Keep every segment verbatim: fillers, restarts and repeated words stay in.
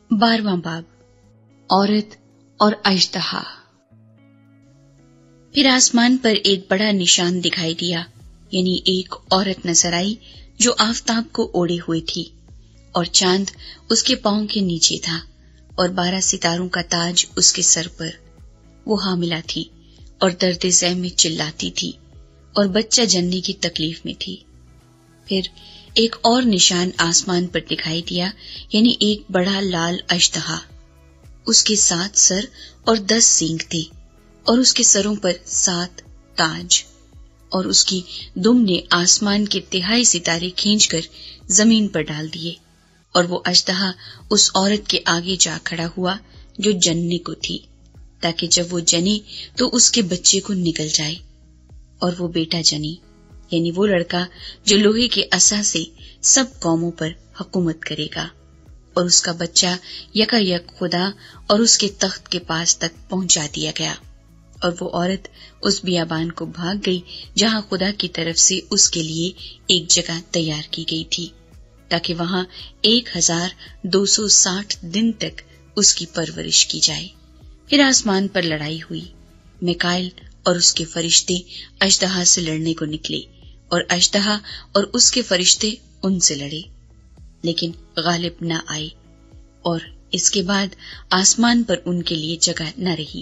बारहवां बाब, औरत और अजदहा। फिर आसमान पर एक बड़ा निशान दिखाई दिया, यानी एक औरत नजर आई जो आफताब को ओढ़े हुए थी और चांद उसके पांव के नीचे था और बारह सितारों का ताज उसके सर पर। वो हामिला थी और दर्द ज़ह में चिल्लाती थी और बच्चा जनने की तकलीफ में थी। फिर एक और निशान आसमान पर दिखाई दिया, यानी एक बड़ा लाल अजदहा। उसके सात सर और दस सींग थे और उसके सरों पर सात ताज, और उसकी दुम ने आसमान के तिहाई सितारे खींचकर जमीन पर डाल दिए। और वो अजदहा उस औरत के आगे जा खड़ा हुआ जो जनने को थी, ताकि जब वो जने तो उसके बच्चे को निकल जाए। और वो बेटा जनी, यानी वो लड़का जो लोहे के असा से सब कौमों पर हुकूमत करेगा। और उसका बच्चा यकायक खुदा और उसके तख्त के पास तक पहुंचा दिया गया। और वो औरत उस बियाबान को भाग गई जहां खुदा की तरफ से उसके लिए एक जगह तैयार की गई थी, ताकि वहां एक हजार दो सौ साठ दिन तक उसकी परवरिश की जाए। फिर आसमान पर लड़ाई हुई। मिकाइल और उसके फरिश्ते अजदहा से लड़ने को निकले और अजदहा और उसके फरिश्ते उनसे लड़े, लेकिन गालिब न आए। और इसके बाद आसमान पर उनके लिए जगह न रही।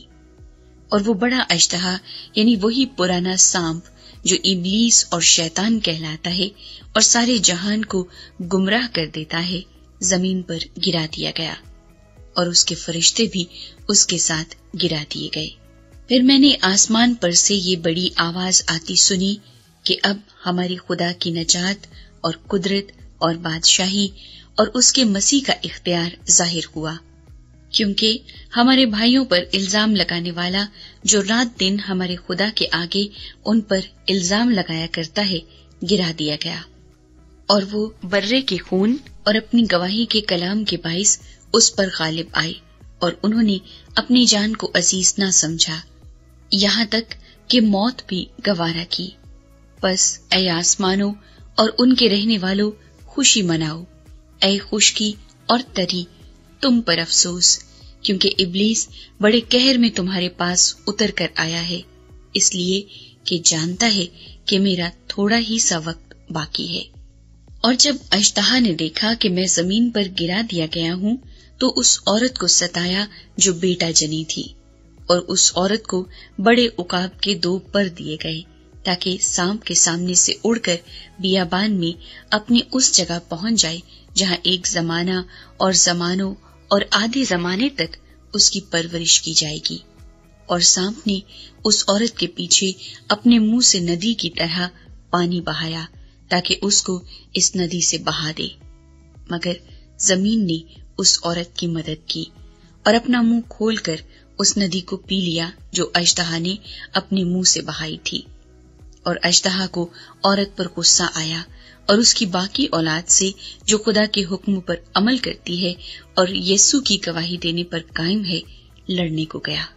और वो बड़ा अजदहा, यानी वही पुराना सांप जो इब्लीस और शैतान कहलाता है और सारे जहान को गुमराह कर देता है, जमीन पर गिरा दिया गया और उसके फरिश्ते भी उसके साथ गिरा दिए गए। फिर मैंने आसमान पर से ये बड़ी आवाज आती सुनी कि अब हमारे खुदा की नजात और कुदरत और बादशाही और उसके मसीह का इख्तियार जाहिर हुआ, क्योंकि हमारे भाइयों पर इल्जाम लगाने वाला जो रात दिन हमारे खुदा के आगे उन पर इल्जाम लगाया करता है, गिरा दिया गया। और वो बर्रे के खून और अपनी गवाही के कलाम के बाइस उस पर गालिब आए और उन्होंने अपनी जान को अजीज ना समझा, यहाँ तक कि मौत भी गवारा की। बस ऐ आसमानों और उनके रहने वालों, खुशी मनाओ। ऐ खुशकी और तरी, तुम पर अफसोस, क्योंकि इब्लीस बड़े कहर में तुम्हारे पास उतर कर आया है, इसलिए कि जानता है कि मेरा थोड़ा ही सा वक्त बाकी है। और जब अजदहा ने देखा कि मैं जमीन पर गिरा दिया गया हूँ, तो उस औरत को सताया जो बेटा जनी थी, और उस औरत को बड़े उकाब के दो पर दिए गए, ताकि सांप के सामने से उड़कर बियाबान में अपनी उस जगह पहुंच जाए जहां एक जमाना और जमानों और आधे जमाने तक उसकी परवरिश की जाएगी। और सांप ने उस औरत के पीछे अपने मुंह से नदी की तरह पानी बहाया, ताकि उसको इस नदी से बहा दे। मगर जमीन ने उस औरत की मदद की और अपना मुंह खोलकर उस नदी को पी लिया जो अजदहा ने अपने मुंह से बहाई थी। और अजदहा को औरत पर गुस्सा आया और उसकी बाकी औलाद से जो खुदा के हुक्म पर अमल करती है और यीशु की गवाही देने पर कायम है, लड़ने को गया।